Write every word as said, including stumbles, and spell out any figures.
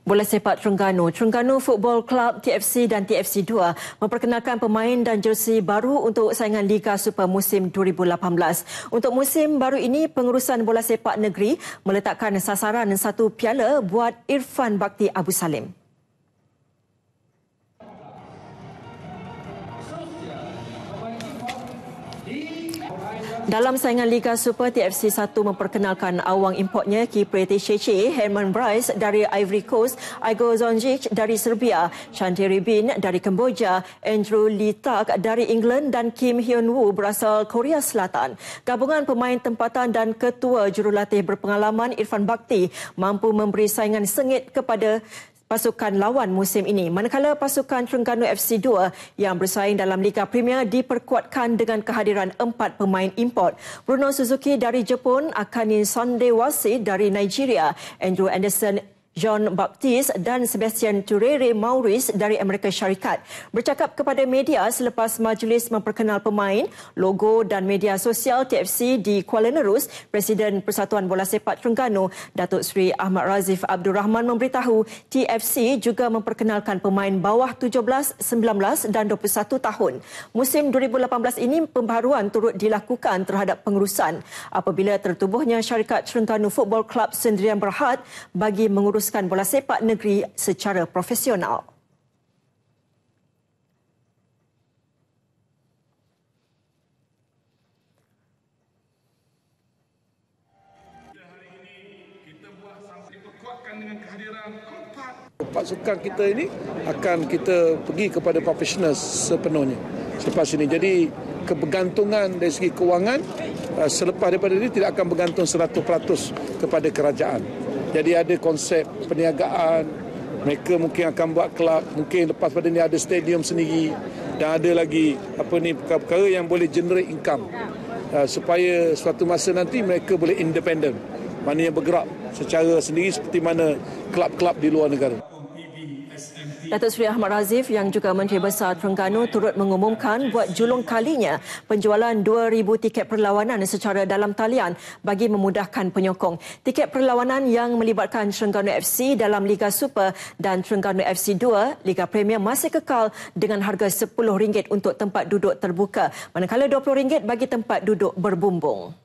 Bola sepak Terengganu. Terengganu Football Club T F C dan T F C dua memperkenalkan pemain dan jersey baru untuk saingan Liga Super musim dua ribu lapan belas. Untuk musim baru ini, pengurusan bola sepak negeri meletakkan sasaran satu piala buat Irfan Bakti Abu Salim. Dalam saingan Liga Super, T F C satu memperkenalkan awang importnya kiper T C C, Herman Bryce dari Ivory Coast, Igor Zonjic dari Serbia, Chanteri Bin dari Kemboja, Andrew Lee Tak dari England dan Kim Hyun Woo berasal Korea Selatan. Gabungan pemain tempatan dan ketua jurulatih berpengalaman Irfan Bakti mampu memberi saingan sengit kepada pasukan lawan musim ini. Manakala pasukan Terengganu F C dua yang bersaing dalam Liga Premier diperkuatkan dengan kehadiran empat pemain import. Bruno Suzuki dari Jepun, Akane Sandewase dari Nigeria, Andrew Anderson, Jean Baptiste dan Sebastian Turere Maurice dari Amerika Syarikat. Bercakap kepada media selepas majlis memperkenal pemain, logo dan media sosial T F C di Kuala Nerus, Presiden Persatuan Bola Sepak Terengganu, Datuk Seri Ahmad Razif Abdul Rahman memberitahu T F C juga memperkenalkan pemain bawah tujuh belas, sembilan belas dan dua puluh satu tahun. Musim dua ribu lapan belas ini pembaharuan turut dilakukan terhadap pengurusan apabila tertubuhnya syarikat Terengganu Football Club Sendirian Berhad bagi mengurus bola sepak negeri secara profesional. Pasukan kita ini akan kita pergi kepada profesional sepenuhnya selepas ini. Jadi kebergantungan dari segi kewangan selepas daripada ini tidak akan bergantung seratus peratus kepada kerajaan. Jadi ada konsep perniagaan, mereka mungkin akan buat kelab, mungkin lepas pada ini ada stadium sendiri dan ada lagi apa ni perkara-perkara yang boleh generate income uh, supaya suatu masa nanti mereka boleh independent, maknanya bergerak secara sendiri seperti mana kelab-kelab di luar negara. Datuk Seri Ahmad Razif yang juga Menteri Besar Terengganu turut mengumumkan buat julung kalinya penjualan dua ribu tiket perlawanan secara dalam talian bagi memudahkan penyokong. Tiket perlawanan yang melibatkan Terengganu F C dalam Liga Super dan Terengganu F C dua Liga Premier masih kekal dengan harga sepuluh ringgit untuk tempat duduk terbuka, manakala dua puluh ringgit bagi tempat duduk berbumbung.